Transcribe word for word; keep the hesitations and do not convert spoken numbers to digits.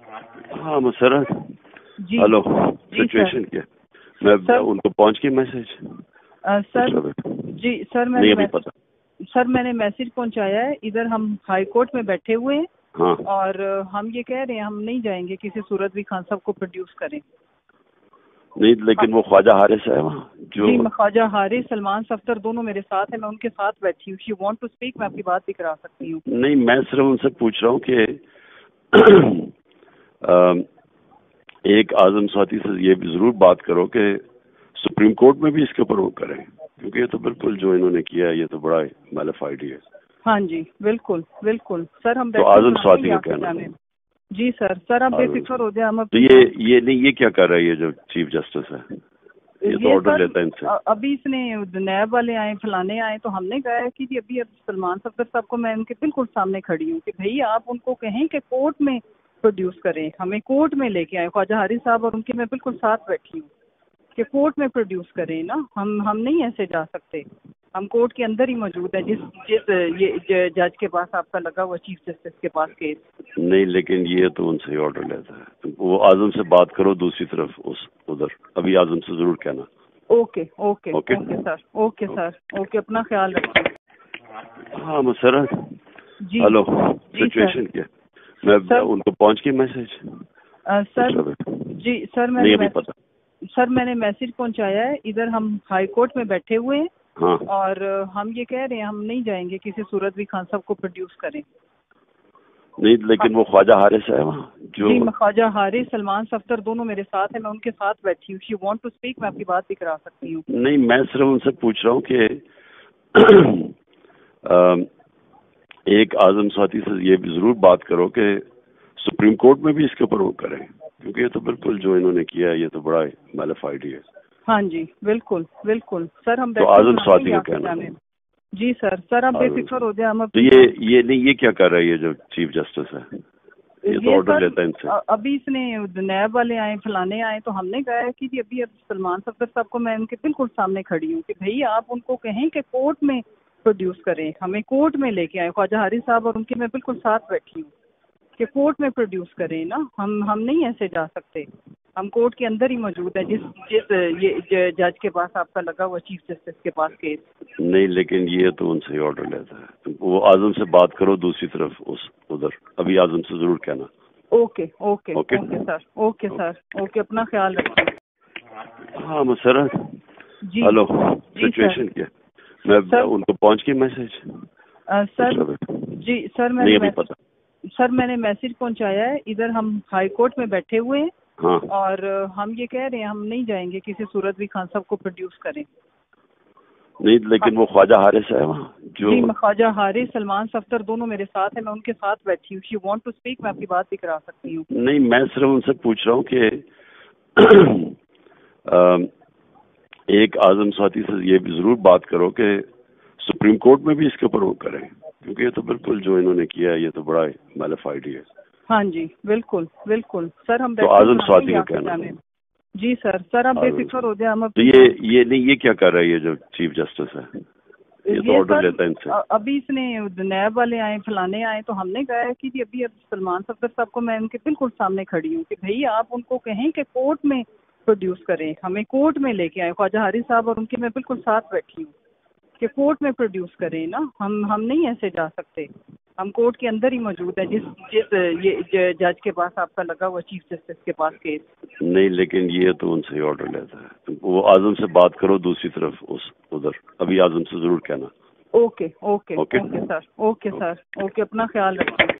ہاں مسرت جی ہلو جی سچویشن کیا میں سر ان کو پہنچ گئی میسج سر جی سر میں نہیں نے ابھی پتا سر میں نے میسج پہنچایا ہے. ادھر ہم ہائی کورٹ میں بیٹھے ہوئے ہیں ہاں اور ہم یہ کہہ رہے ہیں ہم نہیں جائیں گے کسی صورت بھی خان صاحب کو پروڈیوس کریں. نہیں لیکن وہ خواجہ حارث ہے وہاں جو جی میں خواجہ حارث سلمان صفدر دونوں میرے ساتھ ہیں. میں ان کے ساتھ بیٹھی ہوں. She want to speak. میں آپ کی بات بھی کرا سکتی ہوں. نہیں میں صرف ان سے پوچھ رہا ہوں کہ ایک اعظم ساتھی سے یہ بھی ضرور بات کرو کہ سپریم کورٹ میں بھی اس کے اوپر وہ کریں کیونکہ یہ تو بالکل جو انہوں نے کیا ہے یہ تو بڑا میلیفائڈ ہی ہے. ہاں جی بالکل بالکل سر ہم تو اعظم ساتھی کا کہنا جی سر سر آپ بے فکر ہو جائیں. ہم تو یہ یہ نہیں یہ کیا کر رہا ہے یہ جو چیف جسٹس ہے یہ تو آرڈر لیتا ہے ان سے. ابھی اس نے نیب والے آئے فلانے آئے تو ہم نے کہا ہے کہ جی ابھی اب سلمان صفدر صاحب کو میں ان کے بالکل سامنے کھڑی ہوں کہ بھائی آپ ان کو کہیں کہ کورٹ میں پروڈیوس کریں. ہمیں کورٹ میں لے کے آئے. خواجہ حارث صاحب اور ان کے میں بالکل ساتھ بیٹھی ہوں کہ کورٹ میں پروڈیوس کریں نا. ہم ہم نہیں ایسے جا سکتے. ہم کورٹ کے اندر ہی موجود ہیں. جس جس یہ جج کے پاس آپ کا لگا ہوا چیف جسٹس کے پاس کیس. نہیں لیکن یہ تو ان سے ہی آرڈر لیتا ہے. وہ اعظم سے بات کرو دوسری طرف اس ادھر ابھی اعظم سے ضرور کہنا. Okay okay okay sir okay sir okay اپنا خیال رکھیں. ہاں مسرت جی ہلو جی سچویشن کیا میں ان کو پہنچ گئی میسج سر جی سر میں نہیں نے ابھی پتا سر میں نے میسج پہنچایا ہے. ادھر ہم ہائی کورٹ میں بیٹھے ہوئے ہیں ہاں اور ہم یہ کہہ رہے ہیں ہم نہیں جائیں گے کسی صورت بھی خان صاحب کو پروڈیوس کریں. نہیں لیکن وہ خواجہ حارث ہے وہاں جو جی میں خواجہ حارث سلمان صفدر دونوں میرے ساتھ ہیں. میں ان کے ساتھ بیٹھی ہوں. She want to speak. میں آپ کی بات بھی کرا سکتی ہوں. نہیں میں صرف ان سے پوچھ رہا ہوں کہ ایک اعظم ساتھی سے یہ بھی ضرور بات کرو کہ سپریم کورٹ میں بھی اس کے اوپر وہ کریں کیونکہ یہ تو بالکل جو انہوں نے کیا ہے یہ تو بڑا میلیفائڈ ہی ہے. ہاں جی بالکل بالکل سر ہم تو اعظم ساتھی کا کہنا جی سر سر آپ بے فکر ہو جائیں. ہم تو یہ یہ نہیں یہ کیا کر رہا ہے یہ جو چیف جسٹس ہے یہ تو آرڈر لیتا ہے ان سے. ابھی اس نے نیب والے آئے فلانے آئے تو ہم نے کہا ہے کہ جی ابھی اب سلمان صفدر صاحب کو میں ان کے بالکل سامنے کھڑی ہوں کہ بھائی آپ ان کو کہیں کہ کورٹ میں پروڈیوس کریں. ہمیں کورٹ میں لے کے آئے. خواجہ حارث صاحب اور ان کے میں بالکل ساتھ بیٹھی ہوں کہ کورٹ میں پروڈیوس کریں نا. ہم ہم نہیں ایسے جا سکتے. ہم کورٹ کے اندر ہی موجود ہیں. جس جس یہ جج کے پاس آپ کا لگا ہوا چیف جسٹس کے پاس کیس. نہیں لیکن یہ تو ان سے ہی آرڈر لیتا ہے. وہ اعظم سے بات کرو دوسری طرف اس ادھر ابھی اعظم سے ضرور کہنا. Okay okay okay sir okay sir okay اپنا خیال رکھیں. ہاں مسرت جی ہلو جی سچویشن کیا میں ان کو پہنچ گئی میسج سر جی سر میں نہیں نے ابھی پتا سر میں نے میسج پہنچایا ہے. ادھر ہم ہائی کورٹ میں بیٹھے ہوئے ہیں ہاں اور ہم یہ کہہ رہے ہیں ہم نہیں جائیں گے کسی صورت بھی خان صاحب کو پروڈیوس کریں. نہیں لیکن وہ خواجہ حارث ہے وہاں جو جی میں خواجہ حارث سلمان صفدر دونوں میرے ساتھ ہیں. میں ان کے ساتھ بیٹھی ہوں. She want to speak. میں آپ کی بات بھی کرا سکتی ہوں. نہیں میں صرف ان سے پوچھ رہا ہوں کہ ایک اعظم ساتھی سے یہ بھی ضرور بات کرو کہ سپریم کورٹ میں بھی اس کے اوپر وہ کریں کیونکہ یہ تو بالکل جو انہوں نے کیا ہے یہ تو بڑا میلیفائڈ ہی ہے. ہاں جی بالکل بالکل سر ہم تو اعظم ساتھی کا کہنا جی سر سر آپ بے فکر ہو جائیں. ہم تو یہ یہ نہیں یہ کیا کر رہا ہے یہ جو چیف جسٹس ہے یہ تو آرڈر لیتا ہے ان سے. ابھی اس نے نیب والے آئے فلانے آئے تو ہم نے کہا ہے کہ جی ابھی اب سلمان صفدر صاحب کو میں ان کے بالکل سامنے کھڑی ہوں کہ بھائی آپ ان کو کہیں کہ کورٹ میں پروڈیوس کریں. ہمیں کورٹ میں لے کے آئے. خواجہ حارث صاحب اور ان کے میں بالکل ساتھ بیٹھی ہوں کہ کورٹ میں پروڈیوس کریں نا. ہم ہم نہیں ایسے جا سکتے. ہم کورٹ کے اندر ہی موجود ہیں. جس جس یہ جج کے پاس آپ کا لگا ہوا چیف جسٹس کے پاس کیس. نہیں لیکن یہ تو ان سے ہی آرڈر لیتا ہے. وہ اعظم سے بات کرو دوسری طرف اس ادھر ابھی اعظم سے ضرور کہنا. Okay okay okay sir okay sir okay اپنا خیال رکھیں.